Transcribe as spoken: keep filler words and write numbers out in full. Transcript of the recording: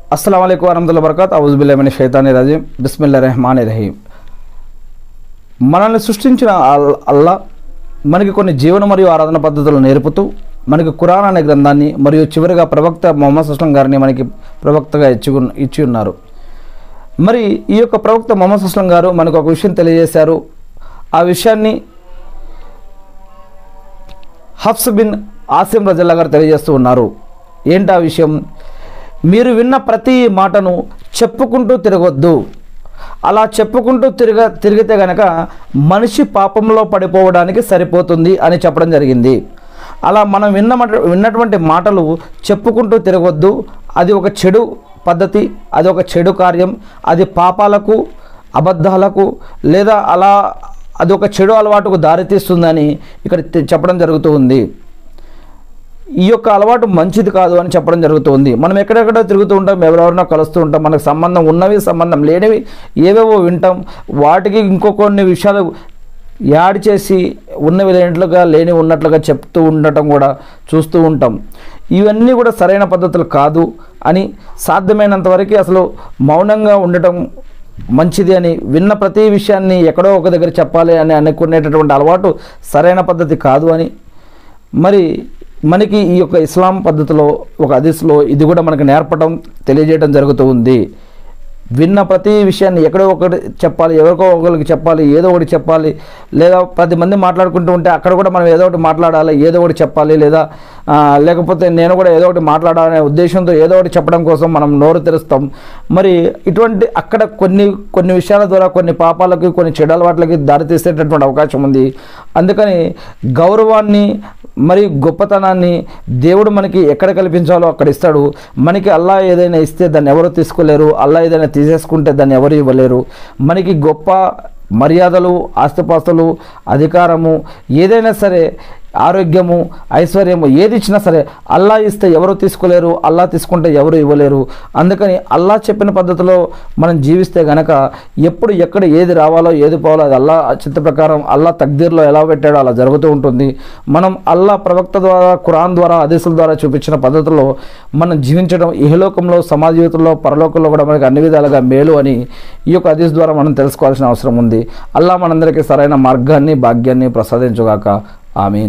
अस्सलाम वालेकुम वरहमतुल्लाहि वबरकातुहू औज़ु बिल्लाहि मिनश शैతానిర్ రజీం బిస్మిల్లాహిర్ రహమానిర్ రహీం। మనల్ని సృష్టించిన అల్లా మనకి కొన్ని జీవన మరియు ఆరాధన పద్ధతులను నేర్పుతూ మనకి ఖురాన్ అనే గ్రంథాన్ని మరియు చివరిగా ప్రవక్త ముహమ్మద్ సల్లం గారిని మనకి ప్రవక్తగా ఇచ్చి ఇచ్చి ఉన్నారు। మరి ఈ యొక్క ప్రవక్త ముహమ్మద్ సల్లం గారు మనకు ఒక విషయం తెలియజేశారు। ఆ విషయాన్ని హఫ్స్ బిన్ ఆసిం రజల్లా గారు తెలియజేస్తూ ఉన్నారు। ఏంటి ఆ విషయం? మీరు విన్న ప్రతి మాటను చెప్పుకుంటూ తిరగొద్దు। అలా చెప్పుకుంటూ తిరగ తిరిగితే గనక మనిషి పాపంలో పడిపోవడానికి సరిపోతుంది అని చెప్పడం జరిగింది। అలా మనం విన్న విన్నటువంటి మాటలు చెప్పుకుంటూ తిరగొద్దు। అది ఒక చెడు పద్ధతి, అది ఒక చెడు కార్యం, అది పాపాలకు, అబద్ధాలకు లేదా అలా అది ఒక చెడు అలవాటుకు దారితీస్తుందని ఇక్కడ చెప్పడం జరుగుతూ ఉంది। ఈ యొక్క అలవాటు మంచిది కాదు అని చెప్పడం జరుగుతుంది। మనం ఎక్కడెక్కడో తిరుగుతూ ఉంటాం, ఎవరెవరినో కలుస్తూ ఉంటాం, మనకు సంబంధం ఉన్నవి సంబంధం లేనివి ఏవేవో వింటాం, వాటికి ఇంకో కొన్ని విషయాలు యాడ్ చేసి ఉన్నవి లేనట్లుగా లేని ఉన్నట్లుగా చెప్తూ ఉండటం కూడా చూస్తూ ఉంటాం। ఇవన్నీ కూడా సరైన పద్ధతులు కాదు అని, సాధ్యమైనంత వరకు అసలు మౌనంగా ఉండటం మంచిది అని, విన్న ప్రతి విషయాన్ని ఎక్కడో ఒక దగ్గర చెప్పాలి అని అనుకునేటటువంటి అలవాటు సరైన పద్ధతి కాదు అని, మరి మనకి ఈ యొక్క ఇస్లాం పద్ధతిలో ఒక హదీస్లో ఇది కూడా మనకు నేర్పడం తెలియజేయడం జరుగుతూ ఉంది। విన్న ప్రతి విషయాన్ని ఎక్కడో ఒకటి చెప్పాలి, ఎవరికో ఒకరికి చెప్పాలి, ఏదో ఒకటి చెప్పాలి, లేదా పది మంది మాట్లాడుకుంటూ ఉంటే అక్కడ కూడా మనం ఏదో ఒకటి మాట్లాడాలి, ఏదో ఒకటి చెప్పాలి, లేదా లేకపోతే నేను కూడా ఏదో ఒకటి మాట్లాడాలనే ఉద్దేశంతో ఏదో ఒకటి చెప్పడం కోసం మనం నోరు తెరుస్తాం। మరి ఇటువంటి అక్కడ కొన్ని కొన్ని విషయాల ద్వారా కొన్ని పాపాలకి, కొన్ని చెడు అలవాట్లకి దారితీసేటటువంటి అవకాశం ఉంది। అందుకని గౌరవాన్ని మరి గొప్పతనాన్ని దేవుడు మనకి ఎక్కడ కల్పించాలో అక్కడ ఇస్తాడు। మనకి అల్లా ఏదైనా ఇస్తే దాన్ని ఎవరు తీసుకోలేరు, అల్లా ఏదైనా తీసేసుకుంటే దాన్ని ఎవరు ఇవ్వలేరు। మనకి గొప్ప మర్యాదలు, ఆస్తిపాస్తులు, అధికారము ఏదైనా సరే, ఆరోగ్యము, ఐశ్వర్యము ఏది ఇచ్చినా సరే అల్లా ఇస్తే ఎవరు తీసుకోలేరు, అల్లా తీసుకుంటే ఎవరు ఇవ్వలేరు। అందుకని అల్లా చెప్పిన పద్ధతిలో మనం జీవిస్తే గనక ఎప్పుడు ఎక్కడ ఏది రావాలో ఏది పోవాలో అది అల్లా చిత్త ప్రకారం, అల్లా తక్దీర్లో ఎలా పెట్టాడో అలా జరుగుతూ ఉంటుంది। మనం అల్లా ప్రవక్త ద్వారా, ఖురాన్ ద్వారా, హదీసుల ద్వారా చూపించిన పద్ధతిలో మనం జీవించడం ఇహలోకంలో, సమాజ జీవితంలో, పరలోకంలో కూడా మనకి అన్ని విధాలుగా మేలు అని ఈ యొక్క హదీస్ ద్వారా మనం తెలుసుకోవాల్సిన అవసరం ఉంది। అల్లా మనందరికీ సరైన మార్గాన్ని, భాగ్యాన్ని ప్రసాదించుగాక। ఆమీన్।